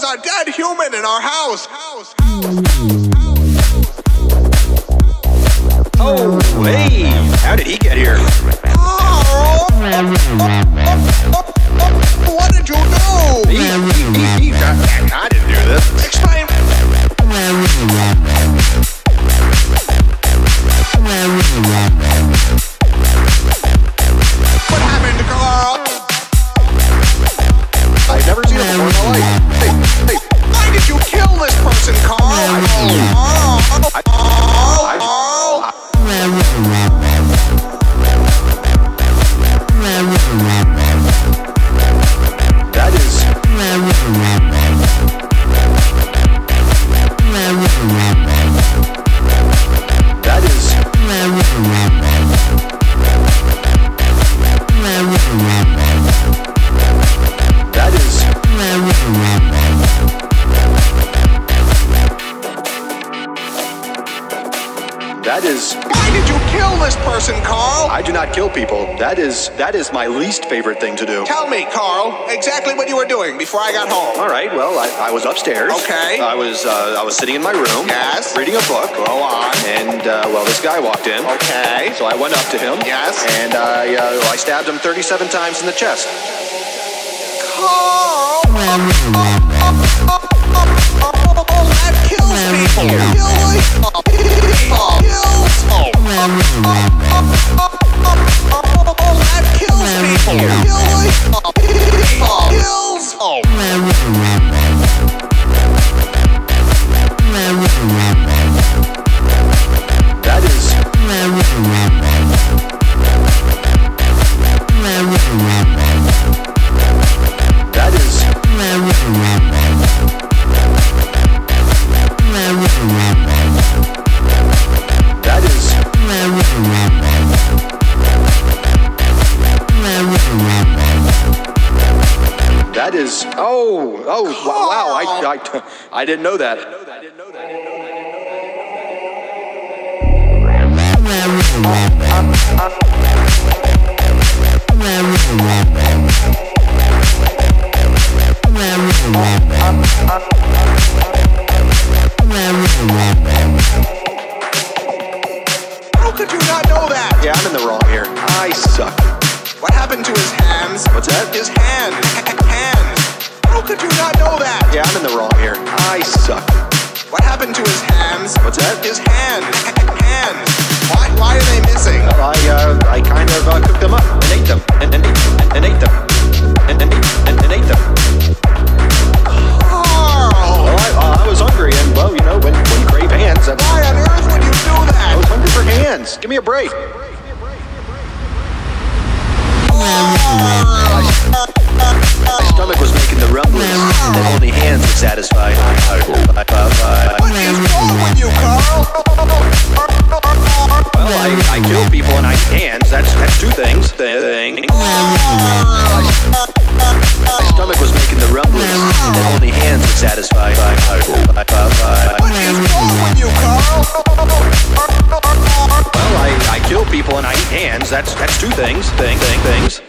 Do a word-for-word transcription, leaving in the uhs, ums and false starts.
a dead human in our house. House, house, house, house. Oh, hey, how did he get here? Carl! What did you do? He, he, he, he, I, I didn't do this. Explain. What happened, Carl? I've never seen him before in my life. Hey, hey. Why did you kill this person, Carl? Carl! I, Carl! that is... That is... That is... That is... Why did you kill this person, Carl? I do not kill people. That is... That is my least favorite thing to do. Tell me, Carl, exactly what you were doing before I got home. All right, well, I, I was upstairs. Okay. I was uh, I was sitting in my room. Yes. Reading a book. Go on. And, uh, well, this guy walked in. Okay. So I went up to him. Yes. And I, uh, I stabbed him thirty-seven times in the chest. Carl! That kills people! Kills people! Kills! That kills people! Kills! That is... That is... That is... That is... Oh, oh, wow, I, I, I didn't know that. I didn't know that. How could you not know that? Yeah, I'm in the wrong here. I suck. What happened to his hands? What's that? His hand. Hands. How could you not know that? Yeah, I'm in the wrong here. I suck. What happened to his hands? What's that? His hand. Hands. Why, why are they missing? Well, I, uh, I kind of uh, cooked them up and ate them and, and, and ate them and, and, and, and ate them. Carl! Well, I, uh, I was hungry and, well, you know, when, when you crave hands, that's... Why on earth would you do I that? was hungry for hands. Give me a break. My stomach was making the rumblings, and only hands were satisfied. What is wrong with you, Carl? Well, I, I kill people and I eat hands. That's that's two things. Thing. My stomach was making the rumblings, and only hands were satisfied. What is wrong with you, Carl? Well, I, I kill people and I eat hands. That's that's two things. Thing, thing, things.